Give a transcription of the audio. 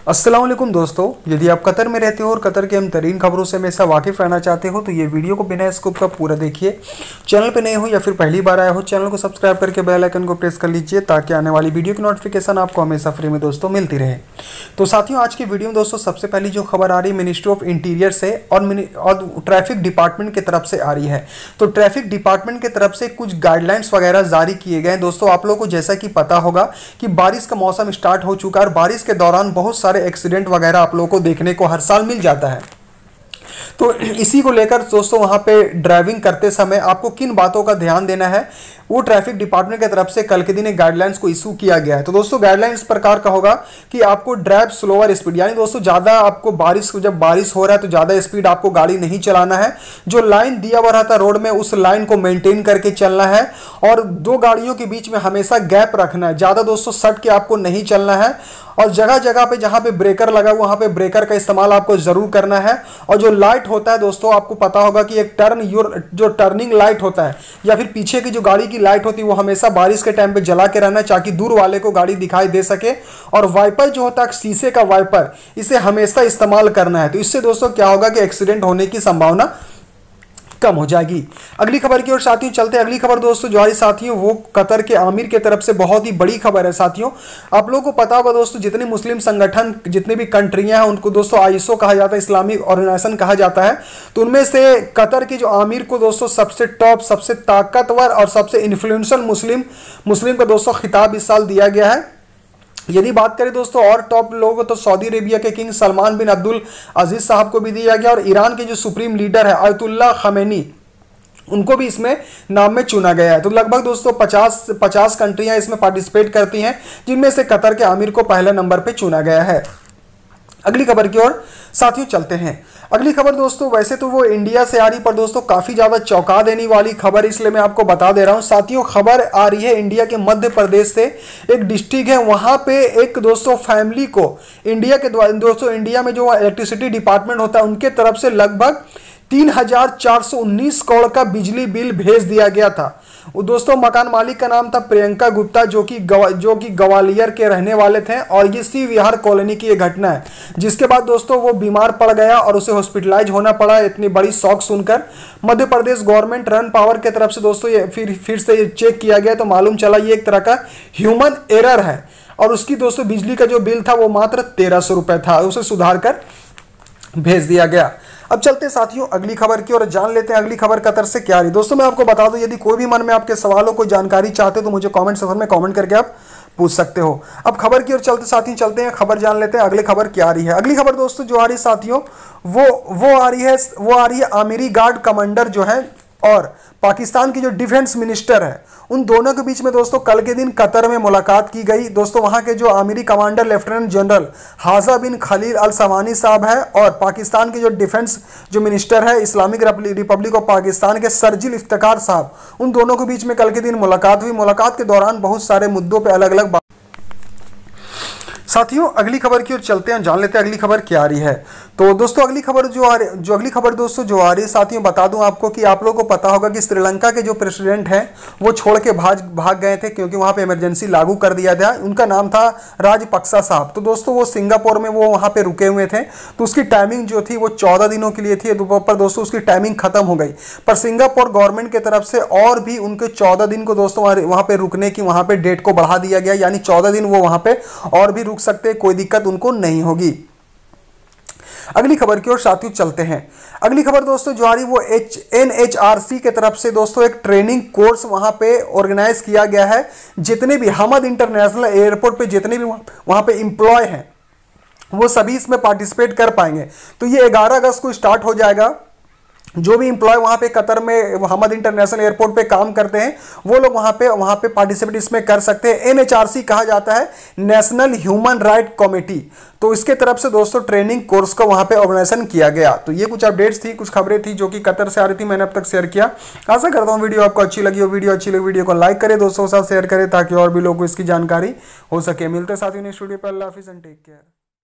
अस्सलाम वालेकुम दोस्तों, यदि आप कतर में रहते हो और कतर के हम तरीन खबरों से हमेशा वाकिफ़ रहना चाहते हो तो ये वीडियो को बिना स्किप का पूरा देखिए। चैनल पे नए हो या फिर पहली बार आए हो, चैनल को सब्सक्राइब करके बेल आइकन को प्रेस कर लीजिए ताकि आने वाली वीडियो की नोटिफिकेशन आपको हमेशा फ्री में दोस्तों मिलती रहे। तो साथियों, आज की वीडियो में दोस्तों सबसे पहली जो खबर आ रही है मिनिस्ट्री ऑफ इंटीरियर से और ट्रैफिक डिपार्टमेंट की तरफ से आ रही है। तो ट्रैफिक डिपार्टमेंट की तरफ से कुछ गाइडलाइंस वगैरह जारी किए गए दोस्तों। आप लोगों को जैसा कि पता होगा कि बारिश का मौसम स्टार्ट हो चुका है और बारिश के दौरान बहुत सारे एक्सीडेंट वगैरह आप लोगों को देखने को हर साल मिल जाता है। तो इसी को लेकर दोस्तों वहां पे ड्राइविंग करते समय आपको किन बातों का ध्यान देना है, वो ट्रैफिक डिपार्टमेंट की तरफ से कल के दिन एक गाइडलाइंस को इशू किया गया है। तो दोस्तों गाइडलाइंस इस प्रकार का होगा कि आपको ड्राइव स्लोअर स्पीड, यानी दोस्तों ज़्यादा आपको जब बारिश हो रहा है तो ज़्यादा स्पीड आपको गाड़ी नहीं चलाना है। जो लाइन दिया हुआ रहता है रोड में उस लाइन को मेंटेन करके चलना है और दो गाड़ियों के बीच में हमेशा गैप रखना है। ज़्यादा दोस्तों सट के आपको नहीं चलना है और जगह जगह पे जहाँ पे ब्रेकर लगा वहाँ पे ब्रेकर का इस्तेमाल आपको जरूर करना है। और जो लाइट होता है दोस्तों, आपको पता होगा कि एक जो टर्निंग लाइट होता है या फिर पीछे की जो गाड़ी की लाइट होती है वो हमेशा बारिश के टाइम पे जला के रहना है ताकि दूर वाले को गाड़ी दिखाई दे सके। और वाइपर जो होता है शीशे का वाइपर, इसे हमेशा इस्तेमाल करना है। तो इससे दोस्तों क्या होगा कि एक्सीडेंट होने की संभावना कम हो जाएगी। अगली खबर की ओर साथियों चलते हैं। अगली खबर दोस्तों जो हमारी साथियों वो कतर के आमिर की तरफ से बहुत ही बड़ी खबर है। साथियों आप लोगों को पता होगा दोस्तों, जितने मुस्लिम संगठन जितने भी कंट्रियां हैं उनको दोस्तों आईएसओ कहा जाता है, इस्लामिक ऑर्गेनाइजेशन कहा जाता है। तो उनमें से कतर के जो आमिर को दोस्तों सबसे टॉप, सबसे ताकतवर और सबसे इन्फ्लुएंशियल मुस्लिम को दोस्तों खिताब इस साल दिया गया है। यदि बात करें दोस्तों और टॉप लोगों तो सऊदी अरेबिया के king Salman bin Abdul Aziz sahab को भी दिया गया और ईरान के जो सुप्रीम लीडर है आयतुल्लाह खमेनी, उनको भी इसमें नाम में चुना गया है। तो लगभग दोस्तों 50 कंट्रियां इसमें पार्टिसिपेट करती हैं, जिनमें से कतर के आमिर को पहले नंबर पे चुना गया है। अगली खबर की ओर साथियों चलते हैं। अगली खबर दोस्तों वैसे तो वो इंडिया से आ रही, पर दोस्तों काफी ज्यादा चौंका देने वाली खबर, इसलिए मैं आपको बता दे रहा हूं। साथियों खबर आ रही है इंडिया के मध्य प्रदेश से। एक डिस्ट्रिक्ट है वहां पे एक दोस्तों फैमिली को इंडिया के द्वारा दोस्तों इंडिया में जो इलेक्ट्रिसिटी डिपार्टमेंट होता है उनके तरफ से लगभग 3,419 करोड़ का बिजली बिल भेज दिया गया था। वो दोस्तों मकान मालिक का नाम था प्रियंका गुप्ता, जो कि ग्वालियर के रहने वाले थे। और ये सी विहार कॉलोनी की ये घटना है, जिसके बाद दोस्तों वो बीमार पड़ गया और उसे हॉस्पिटलाइज होना पड़ा। इतनी बड़ी शॉक सुनकर मध्य प्रदेश गवर्नमेंट रन पावर की तरफ से दोस्तों ये फिर से ये चेक किया गया तो मालूम चला ये एक तरह का ह्यूमन एरर है। और उसकी दोस्तों बिजली का जो बिल था वो मात्र 1300 रुपये था, उसे सुधार कर भेज दिया गया। अब चलते साथियों अगली खबर की और जान लेते हैं अगली खबर कतर से क्या रही। दोस्तों मैं आपको बता दूं, यदि कोई भी मन में आपके सवालों को जानकारी चाहते हो तो मुझे कमेंट सेक्शन में कमेंट करके आप पूछ सकते हो। अब खबर की ओर चलते हैं, खबर जान लेते हैं अगली खबर क्या आ रही है। अगली खबर दोस्तों जो आ रही है साथियों वो आ रही है आमिरी गार्ड कमांडर जो है और पाकिस्तान की जो डिफेंस मिनिस्टर है, उन दोनों के बीच में दोस्तों कल के दिन कतर में मुलाकात की गई। दोस्तों वहां के जो आमिरी कमांडर लेफ्टिनेंट जनरल हाजा बिन खलील अल सवानी साहब है और पाकिस्तान के जो डिफेंस जो मिनिस्टर है इस्लामिक रिपब्लिक ऑफ पाकिस्तान के सरजिल इफ्तिकार साहब, उन दोनों के बीच में कल के दिन मुलाकात हुई। मुलाकात के दौरान बहुत सारे मुद्दों पर अलग अलग साथियों अगली खबर की ओर चलते हैं, जान लेते हैं अगली खबर क्या आ रही है। तो दोस्तों अगली खबर अगली खबर दोस्तों जो आ रही है साथियों, बता दूं आपको कि आप लोगों को पता होगा कि श्रीलंका के जो प्रेसिडेंट हैं वो छोड़ के भाग गए थे क्योंकि वहां पे इमरजेंसी लागू कर दिया गया। उनका नाम था राजपक्सा साहब। तो दोस्तों वो सिंगापुर में वो वहां पे रुके हुए थे, तो उसकी टाइमिंग जो थी वो 14 दिनों के लिए थी। पर दोस्तों उसकी टाइमिंग खत्म हो गई, पर सिंगापुर गवर्नमेंट की तरफ से और भी उनके 14 दिन को दोस्तों वहां पे रुकने की वहां पे डेट को बढ़ा दिया गया, यानी 14 दिन वो वहां पे और भी रुक सकते, कोई दिक्कत उनको नहीं होगी। अगली खबर की ओर साथियों चलते हैं। अगली खबर दोस्तों जो आ रही वो NHRC की तरफ से दोस्तों एक ट्रेनिंग कोर्स वहां पे ऑर्गेनाइज किया गया है। जितने भी हमद इंटरनेशनल एयरपोर्ट पे जितने भी वहां पे एम्प्लॉय हैं वो सभी इसमें पार्टिसिपेट कर पाएंगे। तो ये 11 अगस्त को स्टार्ट हो जाएगा। जो भी एम्प्लॉय वहां पे कतर में हमद इंटरनेशनल एयरपोर्ट पे काम करते हैं वो लोग वहां पे पार्टिसिपेट इसमें कर सकते हैं। NHRC कहा जाता है नेशनल ह्यूमन राइट कमेटी। तो इसके तरफ से दोस्तों ट्रेनिंग कोर्स को वहां पे ऑर्गेनाइजेशन किया गया। तो ये कुछ अपडेट्स थी, कुछ खबरें थी जो कि कतर से आ रही थी, मैंने अब तक शेयर किया। आशा करता हूँ वीडियो आपको अच्छी लगी हो। वीडियो को लाइक करें, दोस्तों के साथ शेयर करें ताकि और भी लोगों को इसकी जानकारी हो सके। मिलते साथियों नेक्स्ट वीडियो पर। अल्लाह हाफिज़ एंड टेक केयर।